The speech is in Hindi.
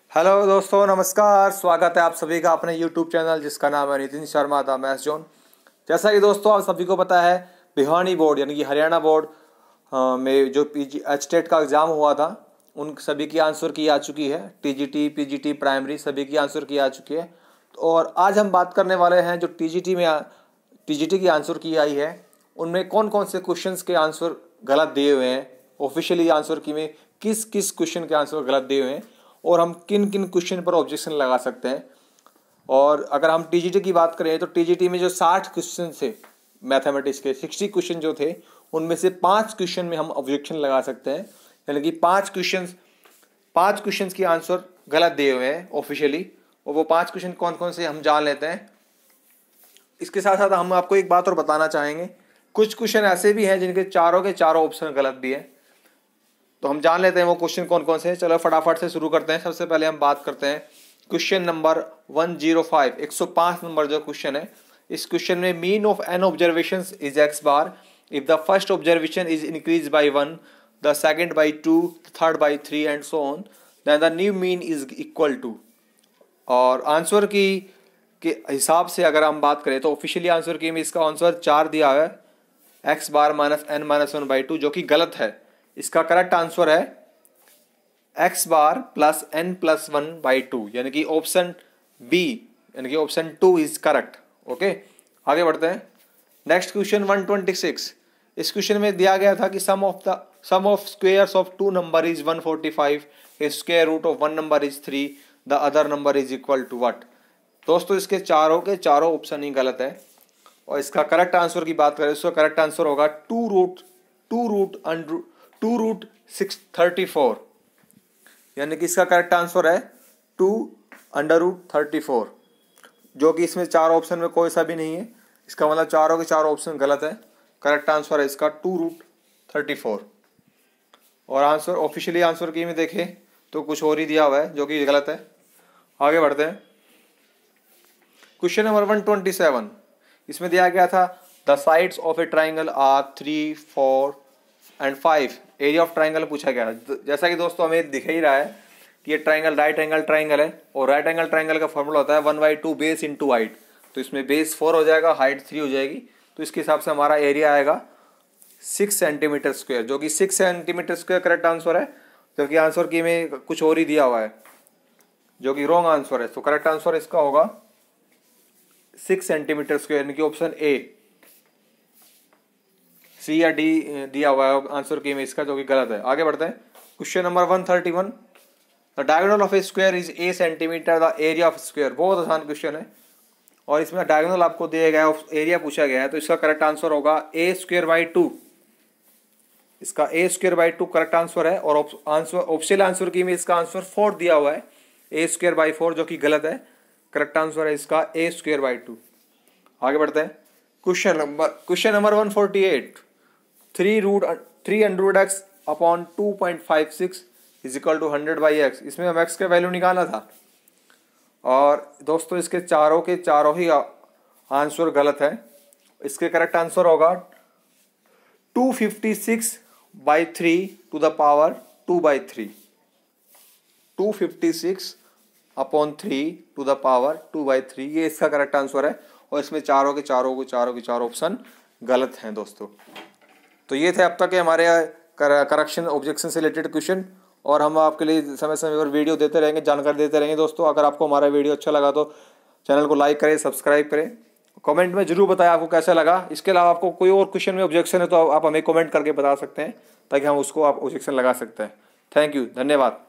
हेलो दोस्तों, नमस्कार। स्वागत है आप सभी का अपने यूट्यूब चैनल जिसका नाम है Nitin Sharma the maths zone. जैसा कि दोस्तों आप सभी को पता है, भिवानी बोर्ड यानी कि हरियाणा बोर्ड में जो HTET का एग्ज़ाम हुआ था उन सभी की आंसर की आ चुकी है। TGT, PGT, प्राइमरी सभी की आंसर की आ चुकी है। और आज हम बात करने वाले हैं जो TGT की आंसर की आई है उनमें कौन कौन से क्वेश्चंस के आंसर गलत दिए हुए हैं। ऑफिशियली आंसर की में किस किस क्वेश्चन के आंसर गलत दिए हुए हैं और हम किन किन क्वेश्चन पर ऑब्जेक्शन लगा सकते हैं। और अगर हम TGT की बात करें तो TGT में जो 60 क्वेश्चन थे मैथमेटिक्स के, 60 क्वेश्चन जो थे उनमें से 5 क्वेश्चन में हम ऑब्जेक्शन लगा सकते हैं। यानी कि 5 क्वेश्चन की आंसर गलत दिए हुए हैं ऑफिशियली। और वो 5 क्वेश्चन कौन कौन से हम जान लेते हैं। इसके साथ साथ हम आपको एक बात और बताना चाहेंगे, कुछ क्वेश्चन ऐसे भी हैं जिनके चारों के चारों ऑप्शन गलत भी है। तो हम जान लेते हैं वो क्वेश्चन कौन कौन से हैं। चलो फटाफट से शुरू करते हैं। सबसे पहले हम बात करते हैं क्वेश्चन नंबर 105, 105 नंबर जो क्वेश्चन है। इस क्वेश्चन में mean of an observation is x bar if the first observation is increase by 1, the second by 2, third by 3 and so on, then the new mean is equal to. और आंसर के हिसाब से अगर हम बात करें तो ऑफिशियली आंसर की में इसका आंसर 4 दिया है, x bar minus n minus 1/2, जो कि गलत है। इसका करेक्ट आंसर है x bar plus n plus 1/2, यानी कि ऑप्शन बी यानी कि ऑप्शन 2 इज करेक्ट। ओके, आगे बढ़ते हैं। Next question 126। इस क्वेश्चन में दिया गया था कि sum of squares of 2 number is 145, square root of 1 number is 3, the other number is equal to what. दोस्तों इसके चारों के चारों ऑप्शन ही गलत है। और इसका करेक्ट आंसर की बात करें, इसका करेक्ट आंसर होगा 2 रूट 634, यानी कि इसका करेक्ट आंसर है 2√34, जो कि इसमें चार ऑप्शन में कोई सा भी नहीं है। इसका मतलब चारों के चारों ऑप्शन गलत है। करेक्ट आंसर है इसका 2√34। और आंसर ऑफिशियली आंसर की में देखें तो कुछ और ही दिया हुआ है जो कि गलत है। आगे बढ़ते हैं। Question number 127। इसमें दिया गया था the sides of a triangle are 3, 4 and 5। Area of triangle पूछा गया है। जैसा कि दोस्तों हमें दिख ही रहा है कि ये ट्राइंगल राइट एंगल ट्राइंगल है और राइट एंगल ट्राइंगल का फॉर्मूला होता है 1/2 बेस इंटू हाइट। तो इसमें बेस 4 हो जाएगा, हाइट 3 हो जाएगी। तो इसके हिसाब से हमारा एरिया आएगा 6 सेंटीमीटर स्क्वायर, जो कि 6 सेंटीमीटर स्क्वायर करेक्ट आंसर है। जबकि आंसर की में कुछ और ही दिया हुआ है जो कि रॉन्ग आंसर है। तो करेक्ट आंसर इसका होगा 6 सेंटीमीटर स्क्वायर, यानी कि ऑप्शन ए, सी या डी दिया हुआ है आंसर की में इसका, जो कि गलत है। आगे बढ़ते हैं। Question number 131। The diagonal of a square is a centimetre, the area of square. बहुत आसान क्वेश्चन है और इसमें डायगोनल आपको दिया गया है, एरिया पूछा गया है। तो इसका करेक्ट आंसर होगा a²/2। इसका a²/2 करेक्ट आंसर है। और ऑप्शनल आंसर की में इसका आंसर 4 दिया हुआ है, a²/4, जो कि गलत है। करेक्ट आंसर है इसका a²/2। आगे बढ़ते हैं। Question number 148। 3√x upon 2.56 is equal to 100/x। इसमें हम x का वैल्यू निकाला था और दोस्तों इसके चारों के चारों ही आंसर गलत है। इसके करेक्ट आंसर होगा 256/3 to the power 2/3। 256/3 to the power 2/3, ये इसका करेक्ट आंसर है। और इसमें चारों के चारों ऑप्शन गलत हैं दोस्तों। तो ये थे अब तक के हमारे करेक्शन ऑब्जेक्शन से रिलेटेड क्वेश्चन। और हम आपके लिए समय समय पर वीडियो देते रहेंगे, जानकारी देते रहेंगे दोस्तों। अगर आपको हमारा वीडियो अच्छा लगा तो चैनल को लाइक करें, सब्सक्राइब करें। कमेंट में जरूर बताएं आपको कैसा लगा। इसके अलावा आपको कोई और क्वेश्चन में ऑब्जेक्शन है तो आप हमें कमेंट करके बता सकते हैं ताकि हम उसको आप ऑब्जेक्शन लगा सकते हैं। थैंक यू, धन्यवाद।